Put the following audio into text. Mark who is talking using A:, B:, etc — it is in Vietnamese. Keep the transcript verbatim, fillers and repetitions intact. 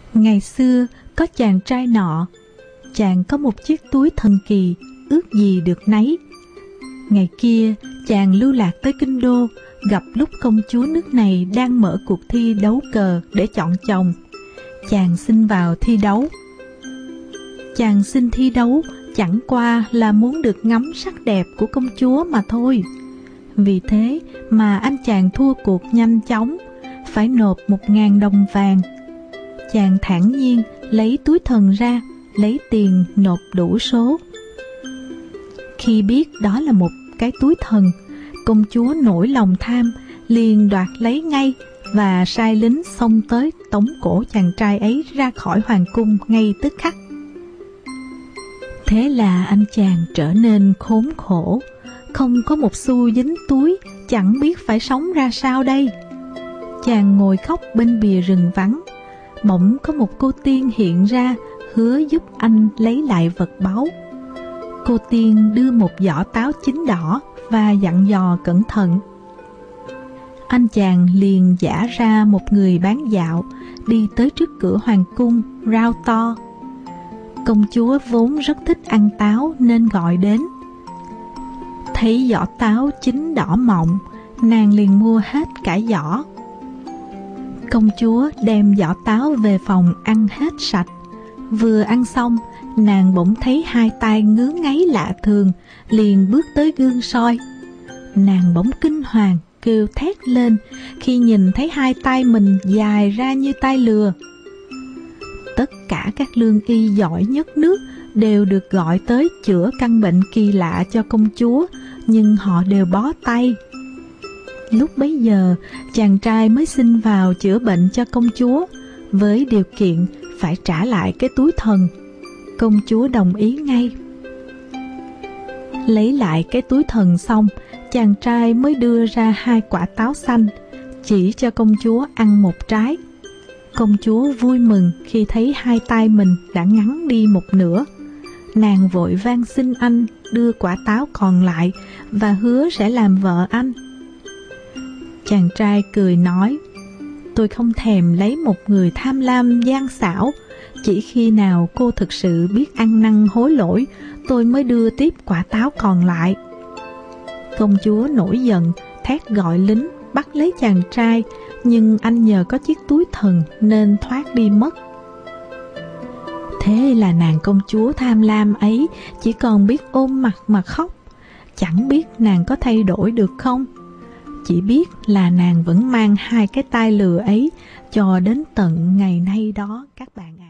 A: Ngày xưa có chàng trai nọ, chàng có một chiếc túi thần kỳ, ước gì được nấy. Ngày kia chàng lưu lạc tới kinh đô, gặp lúc công chúa nước này đang mở cuộc thi đấu cờ để chọn chồng. Chàng xin vào thi đấu. Chàng xin thi đấu chẳng qua là muốn được ngắm sắc đẹp của công chúa mà thôi. Vì thế mà anh chàng thua cuộc nhanh chóng, phải nộp một ngàn đồng vàng. Chàng thản nhiên lấy túi thần ra, lấy tiền nộp đủ số. Khi biết đó là một cái túi thần, công chúa nổi lòng tham, liền đoạt lấy ngay và sai lính xông tới tống cổ chàng trai ấy ra khỏi hoàng cung ngay tức khắc. Thế là anh chàng trở nên khốn khổ, không có một xu dính túi, chẳng biết phải sống ra sao đây. Chàng ngồi khóc bên bìa rừng vắng. Bỗng có một cô tiên hiện ra, hứa giúp anh lấy lại vật báu. Cô tiên đưa một giỏ táo chín đỏ và dặn dò cẩn thận. Anh chàng liền giả ra một người bán dạo, đi tới trước cửa hoàng cung, rao to. Công chúa vốn rất thích ăn táo nên gọi đến. Thấy giỏ táo chín đỏ mọng, nàng liền mua hết cả giỏ. Công chúa đem giỏ táo về phòng ăn hết sạch. Vừa ăn xong, nàng bỗng thấy hai tay ngứa ngáy lạ thường, liền bước tới gương soi. Nàng bỗng kinh hoàng, kêu thét lên khi nhìn thấy hai tay mình dài ra như tay lừa. Tất cả các lương y giỏi nhất nước đều được gọi tới chữa căn bệnh kỳ lạ cho công chúa, nhưng họ đều bó tay. Lúc bấy giờ, chàng trai mới xin vào chữa bệnh cho công chúa, với điều kiện phải trả lại cái túi thần. Công chúa đồng ý ngay. Lấy lại cái túi thần xong, chàng trai mới đưa ra hai quả táo xanh, chỉ cho công chúa ăn một trái. Công chúa vui mừng khi thấy hai tay mình đã ngắn đi một nửa. Nàng vội van xin anh đưa quả táo còn lại và hứa sẽ làm vợ anh. Chàng trai cười nói, tôi không thèm lấy một người tham lam gian xảo, chỉ khi nào cô thực sự biết ăn năn hối lỗi, tôi mới đưa tiếp quả táo còn lại. Công chúa nổi giận, thét gọi lính bắt lấy chàng trai, nhưng anh nhờ có chiếc túi thần nên thoát đi mất. Thế là nàng công chúa tham lam ấy chỉ còn biết ôm mặt mà khóc. Chẳng biết nàng có thay đổi được không? Chỉ biết là nàng vẫn mang hai cái tai lừa ấy cho đến tận ngày nay đó các bạn ạ.